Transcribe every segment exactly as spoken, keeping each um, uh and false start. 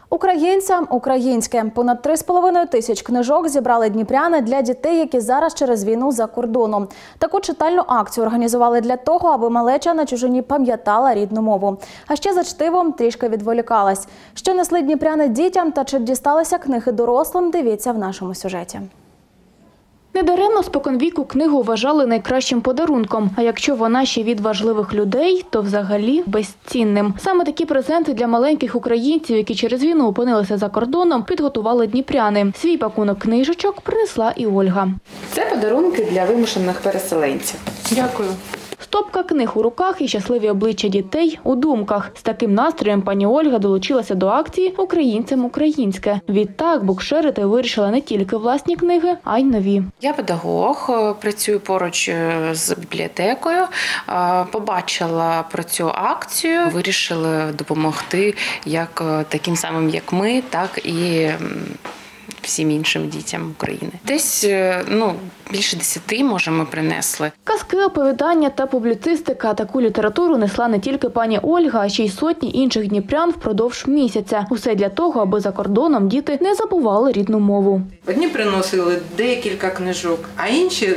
Українцям українське. Понад три з половиною тисяч книжок зібрали дніпряни для дітей, які зараз через війну за кордоном. Таку читальну акцію організували для того, аби малеча на чужині пам'ятала рідну мову. А ще за чтивом трішки відволікалась. Що несли дніпряни дітям та чи дісталися книги дорослим, дивіться в нашому сюжеті. Недаремно споконвіку книгу вважали найкращим подарунком, а якщо вона ще від важливих людей, то взагалі безцінним. Саме такі презенти для маленьких українців, які через війну опинилися за кордоном, підготували дніпряни. Свій пакунок книжечок принесла і Ольга. Це подарунки для вимушених переселенців. Дякую. Стопка книг у руках і щасливі обличчя дітей у думках. З таким настроєм пані Ольга долучилася до акції «Українцям українське». Відтак букшерити вирішила не тільки власні книги, а й нові. Я педагог, працюю поруч з бібліотекою. Побачила про цю акцію, вирішили допомогти як таким самим, як ми, так і всім іншим дітям України. Десь, ну, більше десяти, може, ми принесли. Казки, оповідання та публіцистика. Таку літературу несла не тільки пані Ольга, а ще й сотні інших дніпрян впродовж місяця. Усе для того, аби за кордоном діти не забували рідну мову. Одні приносили декілька книжок, а інші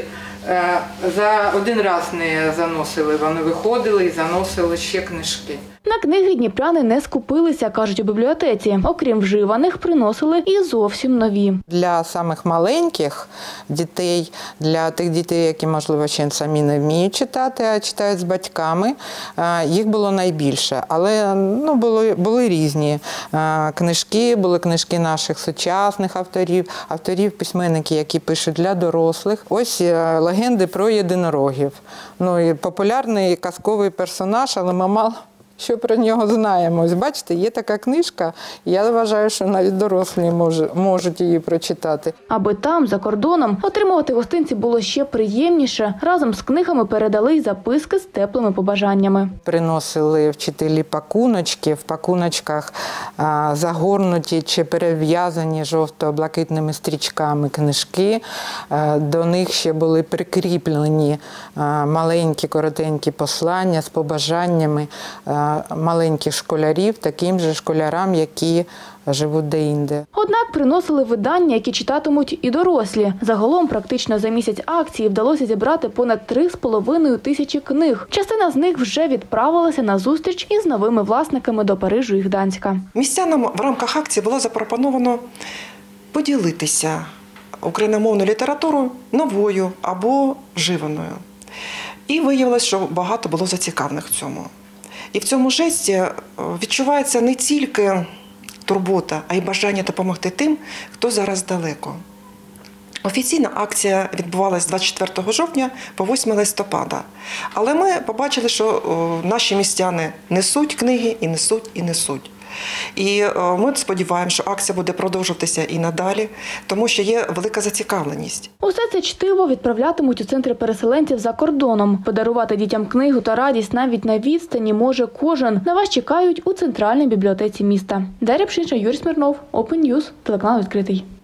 за один раз не заносили. Вони виходили і заносили ще книжки. На книги дніпряни не скупилися, кажуть у бібліотеці. Окрім вживаних, приносили і зовсім нові. Для самих маленьких дітей, для тих дітей, які, можливо, ще самі не вміють читати, а читають з батьками, їх було найбільше. Але ну, були, були різні книжки, були книжки наших сучасних авторів, авторів, письменників, які пишуть для дорослих. Ось легенди про єдинорогів. Ну, і популярний казковий персонаж, але ми мало що про нього знаємо. Ось бачите, є така книжка, я вважаю, що навіть дорослі може, можуть її прочитати. Аби там, за кордоном, отримувати гостинці було ще приємніше, разом з книгами передали й записки з теплими побажаннями. Приносили вчителі пакуночки, в пакуночках а, загорнуті чи перев'язані жовто-блакитними стрічками книжки. А, до них ще були прикріплені а, маленькі коротенькі послання з побажаннями а, маленьких школярів, таким же школярам, які живуть де-інде. Однак приносили видання, які читатимуть і дорослі. Загалом практично за місяць акції вдалося зібрати понад три з половиною тисячі книг. Частина з них вже відправилася на зустріч із новими власниками до Парижу і Гданська. Містянам в рамках акції було запропоновано поділитися україномовною літературою новою або вживаною. І виявилось, що багато було зацікавлених в цьому. І в цьому жесті відчувається не тільки турбота, а й бажання допомогти тим, хто зараз далеко. Офіційна акція відбувалася з двадцять четвертого жовтня по восьме листопада. Але ми побачили, що наші містяни несуть книги, і несуть, і несуть. І ми сподіваємося, що акція буде продовжуватися і надалі, тому що є велика зацікавленість. Усе це чтиво відправлятимуть у центри переселенців за кордоном. Подарувати дітям книгу та радість навіть на відстані може кожен. На вас чекають у центральній бібліотеці міста. Дар'я Пшинша, Юрій Смірнов, Open News, телеканал «Відкритий».